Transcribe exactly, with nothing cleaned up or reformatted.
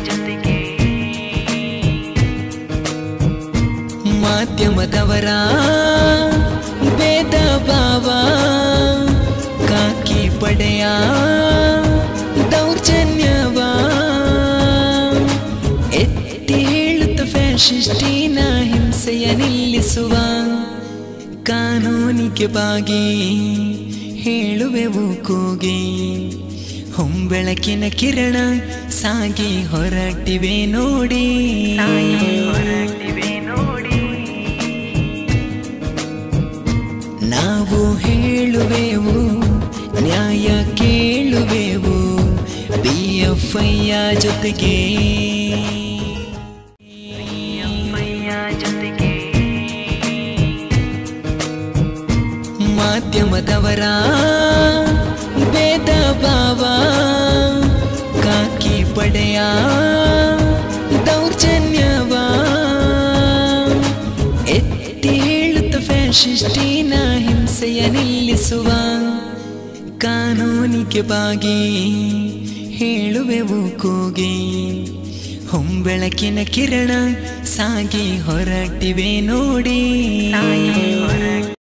ಜೊತೆಗೆ ಮಾಧ್ಯಮದವರ ಭೇದ ಭಾವ ಕಾಕಿ ಪಡೆಯ ದೌರ್ಜನ್ಯವ ಎತ್ತಿ ಹೇಳುತ್ತ ಫ್ಯಾಷಿಸ್ಟಿನ ಹಿಂಸೆಯ ನಿಲ್ಲಿಸುವ ಕಾನೂನಿಗೆ ಬಾಗಿ ಹೇಳುವೆವು ಕೂಗಿ ಹೊಂಬೆಳಕಿನ ಕಿರಣ ಸಾಗಿ ಹೊರಟಿವೆ ನೋಡಿ ಹೊರಟಿವೆ ನೋಡಿ ನಾವು ಹೇಳುವೆವು ನ್ಯಾಯ ಕೇಳುವೆವು ಪಿ ಎಫ್ ಐಯ ಜೊತೆಗೆ ಜೊತೆಗೆ ಮಾಧ್ಯಮದವರ ಭೇದ ಭಾವ ಕಾಕಿ ಪಡೆಯ ದೌರ್ಜನ್ಯವ ಎತ್ತಿ ಹೇಳುತ್ತ ಫ್ಯಾಷಿಸ್ಟಿನ ಹಿಂಸೆಯ ನಿಲ್ಲಿಸುವ ಕಾನೂನಿಗೆ ಬಾಗಿ ಹೇಳುವೆವು ಕೂಗಿ ಹೊಂಬೆಳಕಿನ ಕಿರಣ ಸಾಗಿ ಹೊರಟಿವೆ ನೋಡಿ